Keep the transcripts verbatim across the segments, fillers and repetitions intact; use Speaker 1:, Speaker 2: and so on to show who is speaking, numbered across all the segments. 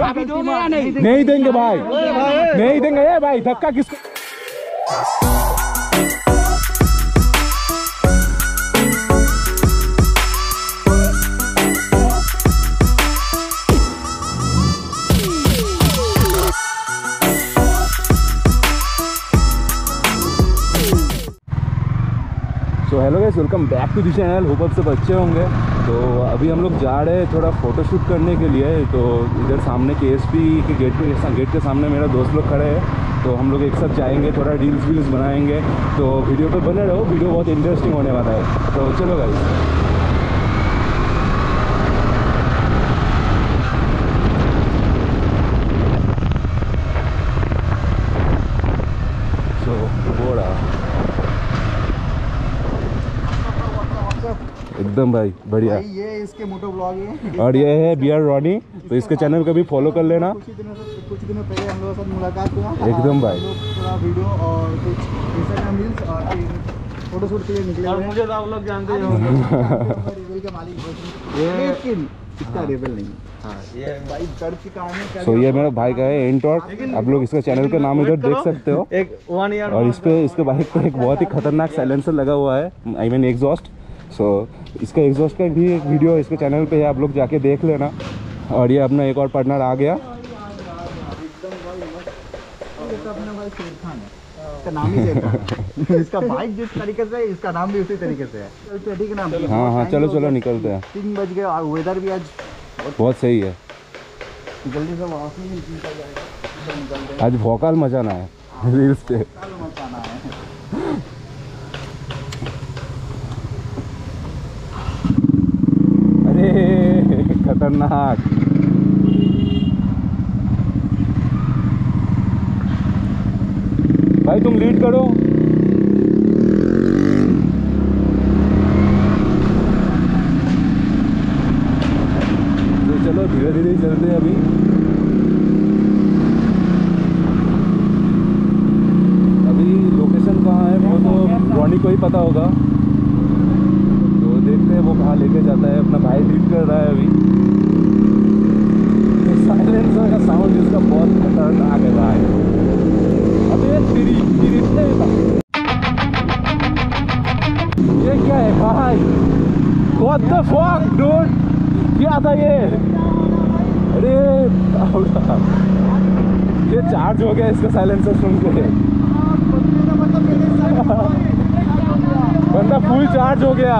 Speaker 1: अभी दोगे या नहीं?
Speaker 2: नहीं देंगे भाई, नहीं देंगे। ये भाई धक्का किसको? तो hello guys, welcome back to the channel. Hope आप सब अच्छे होंगे। तो अभी हम लोग जा रहे हैं थोड़ा फोटोशूट करने के लिए। तो इधर सामने के एसपी के गेट के गेट के सामने मेरा दोस्त लोग खड़े हैं। तो हम लोग एक साथ जाएंगे, थोड़ा रील्स वील्स बनाएंगे। तो वीडियो पे बने रहो, वीडियो बहुत इंटरेस्टिंग होने वाला है। तो चलो गाइस। एकदम भाई बढ़िया।
Speaker 3: भाई ये इसके मोटो ब्लॉग है
Speaker 2: और ये है बियर रॉनी। तो इसके चैनल को भी फॉलो कर लेना।
Speaker 3: कुछ दिनों से कुछ दिनों पहले हम लोगों के साथ मुलाकात हुआ
Speaker 2: एकदम भाई।
Speaker 3: थोड़ा वीडियो और कुछ इंस्टाग्राम रील्स और फिर फोटो शूट के लिए निकले और मुझे तो आप लोग जानते ही होंगे रेबल के मालिक ये, लेकिन इसका रेबल नहीं। हाँ ये भाई दर्द की कहानी।
Speaker 2: सो ये मेरा भाई का है एंटॉर्क। आप लोग इसका चैनल का नाम इधर देख सकते हो।
Speaker 3: एक वन ईयर
Speaker 2: और इस पे इसके बाइक पे एक बहुत ही खतरनाक साइलेंसर लगा हुआ है, आई मीन एग्जॉस्ट। सो इसका एग्जॉस्ट का भी एक वीडियो इसके चैनल पे है, आप लोग जाके देख लेना। और ये अपना एक और पार्टनर आ गया।
Speaker 3: इसका नाम ही है। इसका बाइक जिस तरीके से है इसका नाम भी उसी तरीके से है। ठीक है ना?
Speaker 2: हाँ हाँ चलो चलो निकलते हैं।
Speaker 3: तीन बज गए और वेदर भी आज
Speaker 2: बहुत सही है।
Speaker 3: जल्दी से वापस निकल जाएगा।
Speaker 2: आज भोकाल मचाना है रील्स पे।
Speaker 3: मचाना है।
Speaker 2: अरे खतरनाक। भाई तुम लीड करो। तो चलो धीरे धीरे चलते हैं। अभी अभी लोकेशन कहाँ है वो तो रॉनी को ही पता होगा। तो देखते हैं वो कहाँ लेके जाता है। अपना भाई लीड कर रहा है अभी। तो साइलेंसर का साउंड इसका बहुत खतरनाक है भाई। अबे तेरी तेरी ये क्या है भाई? What the fuck dude? क्या था ये? अरे ये चार्ज हो गया इसका साइलेंसर सुन के। बंदा फुल चार्ज हो गया।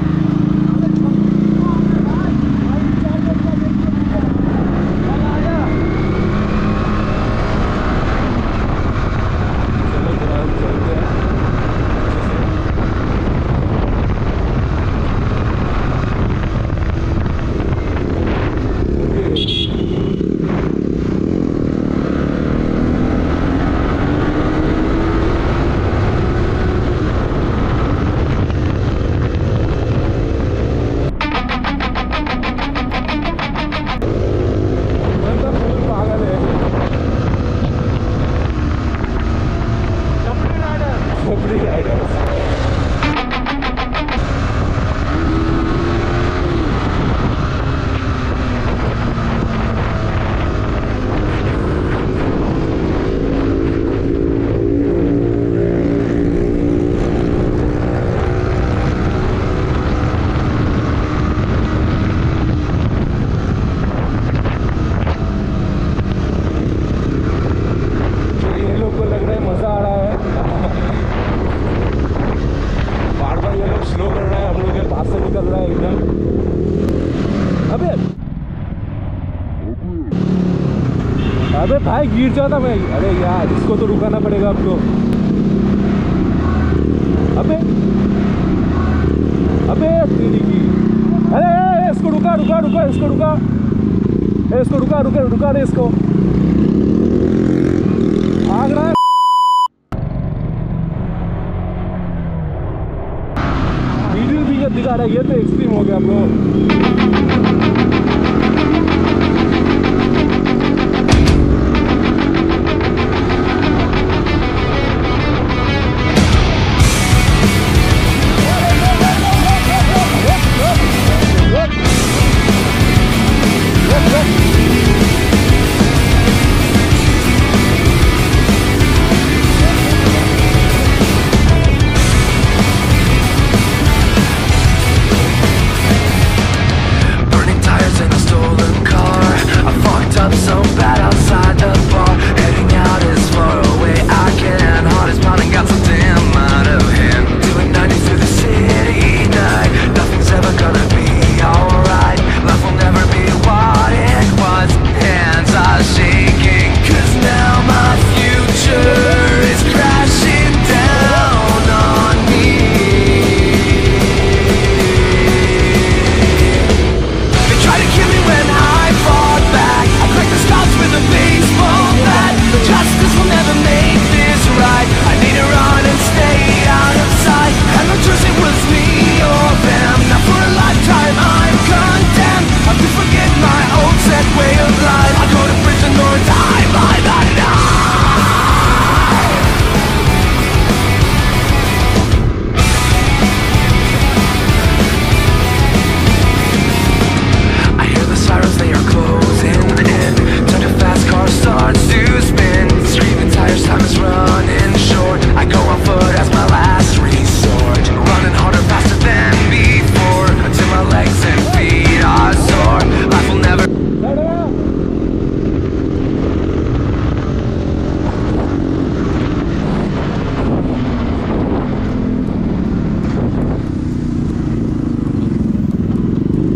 Speaker 2: अबे भाई गिर जाता मैं। अरे यार इसको तो रुकाना पड़ेगा अब तो। अबे अबे तेरी की। अरे इसको रुका रुका रुका इसको रुका इसको रुका रुका रुका दे इसको। भाग रहा है। वीडियो भी ये दिखा रहा है। ये तो एक्सट्रीम हो गया ब्रो।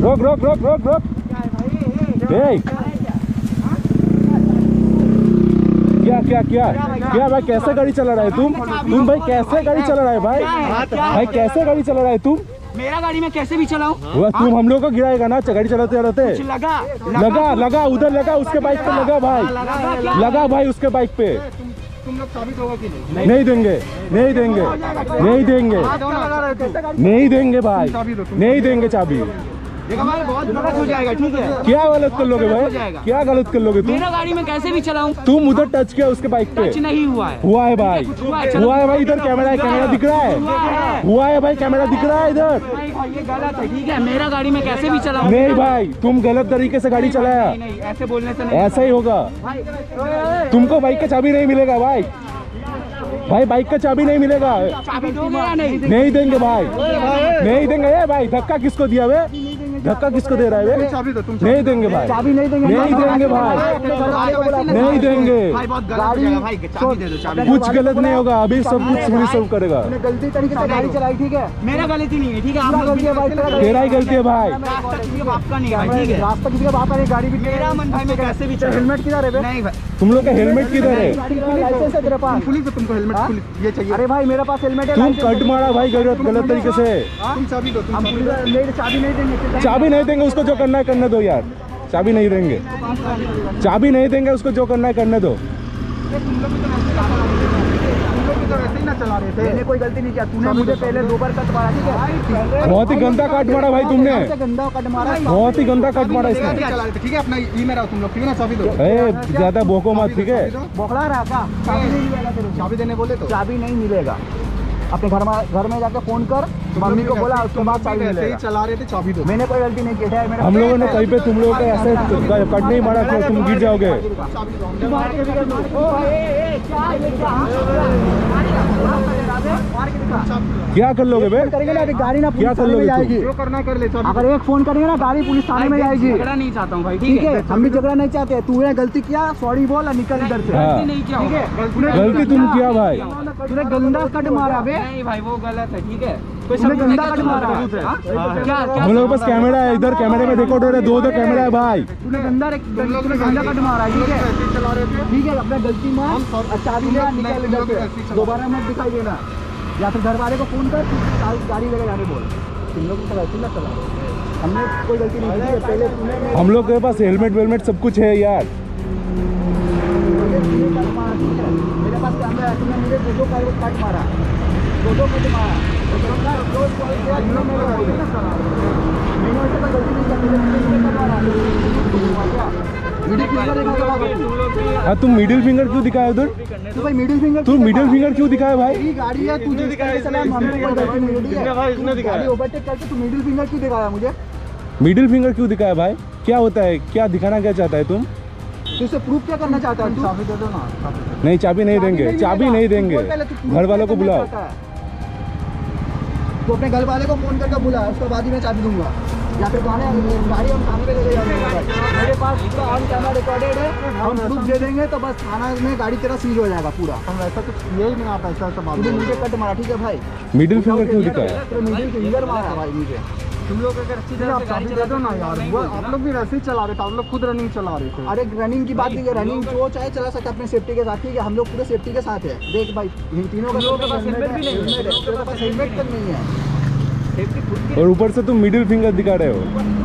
Speaker 2: रोक रोक रोक रोक रोक। ए, क्या क्या क्या क्या भाई, कैसे गाड़ी चला रहा है तुम तुम भाई कैसे गाड़ी चला रहा है भाई भाई कैसे गाड़ी चला रहा है तुम?
Speaker 1: मेरा गाड़ी में कैसे भी चलाऊं?
Speaker 2: वो तुम हम लोग को गिराएगा ना गाड़ी चलाते चलाते।
Speaker 1: लगा
Speaker 2: लगा लगा उधर लगा, उसके बाइक पे लगा भाई, लगा भाई उसके बाइक पे।
Speaker 3: तुम लोग चाबी दोगे कि नहीं?
Speaker 2: नहीं देंगे नहीं देंगे नहीं देंगे नहीं देंगे भाई, नहीं देंगे चाबी।
Speaker 1: बहुत गलत हो जाएगा, ठीक है?
Speaker 2: क्या गलत कर लोगे भाई, क्या गलत कर लोगे तुम?
Speaker 1: मेरा गाड़ी में कैसे भी चलाऊं?
Speaker 2: तुम उधर टच किया उसके बाइक पे?
Speaker 1: टच नहीं हुआ है।
Speaker 2: हुआ है भाई, हुआ है भाई। इधर कैमरा है, कैमरा दिख रहा है। हुआ है भाई, कैमरा दिख रहा है इधर।
Speaker 1: ये गलत है, ठीक है? मेरा गाड़ी में कैसे भी चलाऊं?
Speaker 2: नहीं भाई, तुम गलत तरीके से गाड़ी चलाया।
Speaker 1: नहीं, नहीं, ऐसे बोलने से नहीं।
Speaker 2: ऐसा ही होगा। तुमको बाइक का चाबी नहीं मिलेगा भाई, भाई बाइक का चाबी नहीं मिलेगा।
Speaker 1: चाबी दोगे या नहीं?
Speaker 2: नहीं देंगे भाई, नहीं देंगे। ए भाई, धक्का किसको दिया वे? धक्का किसको दे रहा है वे?
Speaker 3: चाबी दो तुम।
Speaker 2: नहीं देंगे भाई,
Speaker 3: चाबी नहीं देंगे,
Speaker 2: नहीं देंगे भाई, नहीं देंगे।
Speaker 3: भाई बहुत गलत हो जाएगा भाई, चाबी दे दो, चाबी।
Speaker 2: कुछ गलत नहीं होगा, अभी सब कुछ पुलिस सब करेगा।
Speaker 3: गलती तरीके से गाड़ी चलाई, ठीक है?
Speaker 1: मेरा गलती नहीं है, ठीक है? आप लोग भी
Speaker 2: तेरा ही गलती है भाई।
Speaker 1: रास्ता किसी के बाप का नहीं है, ठीक है?
Speaker 3: रास्ता किसी का बाप है, गाड़ी भी
Speaker 1: मेरा मन भाई, मैं कैसे भी चलाऊं?
Speaker 3: हेलमेट किधर है?
Speaker 1: नहीं भाई,
Speaker 2: तुम लोग का हेलमेट किधर है?
Speaker 3: लाइसेंस है तेरे पास? पुलिस है, तुमको हेलमेट पुलिस ये चाहिए? अरे भाई मेरे पास हेलमेट है।
Speaker 2: तुम कट मारा भाई गलत गलत तरीके से।
Speaker 3: तुम चाबी दो, तुम चाबी नहीं देंगे।
Speaker 2: चाबी नहीं देंगे, उसको जो करना है करने दो यार। चाबी नहीं देंगे, चाबी नहीं देंगे, उसको जो करना है करने दो।
Speaker 3: चला रहे थे, मैंने कोई गलती नहीं किया। तूने मुझे पहले दो बार कट मारा, ठीक है?
Speaker 2: बहुत ही गंदा काट मारा भाई तुमने,
Speaker 3: गंदा कट मारा,
Speaker 2: बहुत ही गंदा काट मारा इसने।
Speaker 3: ठीक है? अपना ई में रहो तुम लोग, ठीक है ना? चाबी दो।
Speaker 2: ए, ज्यादा भोको मत, ठीक है?
Speaker 3: बोखला रहा क्या? चाबी नहीं मिलेगा तेरे, चाबी देने बोले तो चाबी नहीं मिलेगा। अपने घर में घर में जाके फोन कर, मम्मी को बोला, उसके बाद चाबी मिलेगा। चला रहे थे, चाबी दो। मैंने कोई गलती नहीं की है।
Speaker 2: हम लोगों ने कहीं पे तुम लोगों को ऐसे कट नहीं मारा, तो तुम गिर जाओगे। क्या कर लोगे बे?
Speaker 3: करेंगे ना, अभी गाड़ी ना
Speaker 2: क्या कर लोगे
Speaker 3: जाएगी। जो करना कर ले। अगर एक फोन करेंगे ना, गाड़ी पुलिस थाने में जाएगी।
Speaker 1: झगड़ा नहीं चाहता हूँ भाई,
Speaker 3: ठीक है? हम भी झगड़ा नहीं चाहते। तूने गलती किया, सॉरी बोल और निकल इधर से।
Speaker 2: हाँ।
Speaker 1: नहीं किया,
Speaker 3: ठीक है?
Speaker 2: गलती तुम किया भाई,
Speaker 3: तूने गंदा कट मारा बे।
Speaker 1: नहीं भाई, वो गलत है, ठीक है?
Speaker 3: तूने गंदा कट मारा।
Speaker 2: हम लोगों के पास कैमरा है, इधर कैमरे में देखो, दो दो कैमरा है भाई।
Speaker 3: तूने गंदा तूने गंदा कट मारा, ठीक है? ठीक है, अपना गलती मान और चाबी ले, निकल इधर से। दोबारा मत दिखाई देना, या फिर घर वाले को फोन कर, गाड़ी लेकर जाने बोल। तुम लोग तो गलती ना चला, हमने कोई गलती नहीं की है। पहले तूने
Speaker 2: हम लोग के पास हेलमेट वेलमेट सब कुछ है यार।
Speaker 3: मेरे पास कैमरा है, तुमने मुझे दो दो कट मारा, दो दो कट मारा।
Speaker 2: हाँ, तुम मिडिल फिंगर क्यों दिखाया उधर?
Speaker 3: तो भाई मिडिल फिंगर,
Speaker 2: तू मिडिल फिंगर क्यों दिखाया भाई?
Speaker 3: गाड़ी है, तुझे दिखाया चला, हमने कोई गलती नहीं है भाई। इसने दिखाया, गाड़ी ओवरटेक करके तू मिडिल फिंगर क्यों दिखाया मुझे?
Speaker 2: मिडिल फिंगर क्यों दिखाया भाई? क्या होता है, क्या दिखाना क्या चाहता है तुम?
Speaker 3: तो इसे प्रूफ क्या करना चाहता है? चाबी दे दो ना।
Speaker 2: नहीं, चाबी नहीं देंगे, चाबी नहीं देंगे। घर वालों को बुलाओ।
Speaker 3: तो अपने घर वाले को फोन करके बुला, उसके बाद ही मैं चाबी दूंगा। या फिर गाड़ी गाड़ी हम थाने पे ले जाएंगे। मेरे पास उसका ऑन कैमरा रिकॉर्डेड है, हम प्रूफ दे देंगे तो बस थाना में गाड़ी तेरा सीज हो जाएगा पूरा। हम ऐसा कुछ यही नहीं आता, ऐसा सब तूने मुझे कट मारा, ठीक है भाई?
Speaker 2: मिडिल फिंगर क्यों दिखाया?
Speaker 3: तो मिडिल फिंगर मारा भाई मुझे।
Speaker 1: तुम लोग अगर अच्छी तरह से गाड़ी
Speaker 3: दे दो ना यार, आप लोग भी वैसे ही चला रहे थे, आप लोग खुद रनिंग चला रहे थे। अरे रनिंग की बात नहीं है, रनिंग जो चाहे चला सकते अपने सेफ्टी के साथ, ठीक है? हम लोग पूरे सेफ्टी के साथ है। देख भाई, इन तीनों का पास हेलमेट भी नहीं है, तेरे पास हेलमेट तक नहीं है।
Speaker 2: और ऊपर से तुम मिडिल फिंगर दिखा रहे हो।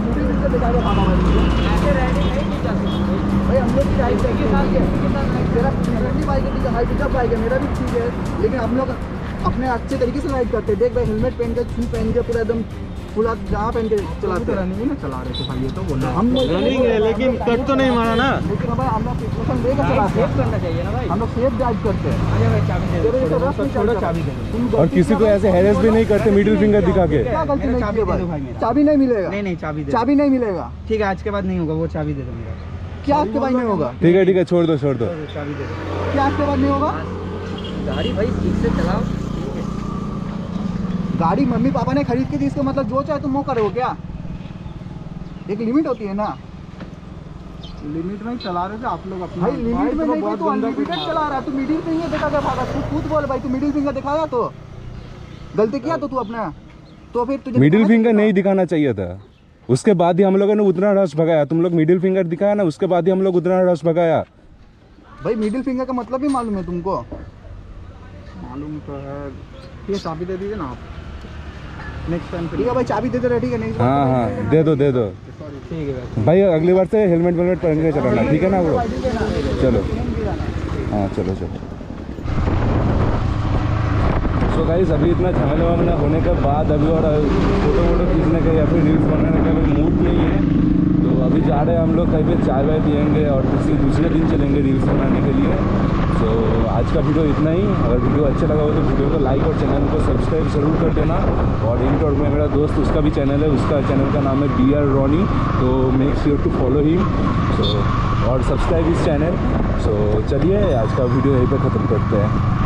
Speaker 3: भाई हम लोग की राइड तेरा बाइक है, हाई पिकअप बाइक है, मेरा भी ठीक है, लेकिन हम लोग अपने अच्छे तरीके से राइड करते हैं। देख भाई, हेलमेट पहन के, शू पहन के, पूरा एकदम पूरा जहाँ पहन के चलाते हैं। रनिंग ना चला रहे थे भाई, ये तो बोलना हम
Speaker 4: रनिंग है, लेकिन कट तो नहीं मारा ना।
Speaker 3: लेकिन भाई हम लोग प्रिकॉशन लेकर चलाते हैं,
Speaker 1: करना चाहिए ना भाई।
Speaker 3: हम लोग सेफ ड्राइव करते हैं।
Speaker 1: आजा भाई, चाबी दे दो।
Speaker 3: छोड़ो चाबी दे।
Speaker 2: और किसी को ऐसे हैरेस भी नहीं करते मिडिल फिंगर दिखा के।
Speaker 3: क्या गलती नहीं की है भाई? चाबी नहीं मिलेगा।
Speaker 1: नहीं नहीं, चाबी दे।
Speaker 3: चाबी नहीं मिलेगा,
Speaker 1: ठीक है? आज के बाद नहीं होगा, वो चाबी दे दो मेरा।
Speaker 3: क्या आज के बाद नहीं होगा?
Speaker 2: ठीक है ठीक है, छोड़ दो छोड़ दो।
Speaker 1: चाबी दे दो।
Speaker 3: क्या आज के बाद नहीं होगा?
Speaker 1: गाड़ी भाई ठीक से चलाओ।
Speaker 3: गाड़ी मम्मी पापा ने खरीद के दी, इसका मतलब जो चाहे तुम वो करो क्या? एक लिमिट होती है ना। लिमिट में चला रहे थे आप लोग अपना। भाई लिमिट में नहीं, तो अनलिमिटेड चला रहा है। तू मिडिल फिंगर दिखा के भागा, तू खुद बोल भाई, तू मिडिल फिंगर दिखाया तो गलती किया तो तू अपना, तो फिर तुझे
Speaker 2: मिडिल फिंगर नहीं दिखाना चाहिए था। उसके बाद ही हम लोगों ने उतना रश भगाया, तुम लोग मिडिल फिंगर दिखाया ना, उसके बाद ही हम लोग उतना रश भगाया।
Speaker 3: भाई मिडिल फिंगर का मतलब ही मालूम है तुमको? मालूम तो है।
Speaker 1: ये चाबी दे दीजिए ना आप, नेक्स्ट टाइम
Speaker 3: ठीक है भाई, चाबी दे दे रहे, ठीक है नेक्स्ट
Speaker 2: हाँ हाँ दे दो दे दो
Speaker 1: ठीक है भाई।
Speaker 2: भाई, अगली बार से हेलमेट वेलमेट पहन के चलाना, ठीक है ना ब्रो? चलो हाँ चलो चलो। सो गाइस अभी इतना झमेला वमेला होने के बाद अभी और फोटो वोटो खींचने का या फिर रील्स बनाने का अभी मूड नहीं है, तो अभी जा रहे हैं हम लोग कहीं पे चाय वाय पियेंगे और किसी दूसरे दिन चलेंगे रील्स बनाने के लिए। सो आज का वीडियो इतना ही। अगर वीडियो अच्छा लगा हो तो वीडियो को लाइक और चैनल को सब्सक्राइब ज़रूर कर देना। और इन टॉक में मेरा दोस्त, उसका भी चैनल है, उसका चैनल का नाम है बी आर रॉनी, तो make sure to follow him so और सब्सक्राइब इस चैनल। सो चलिए आज का वीडियो यहीं पे ख़त्म करते हैं।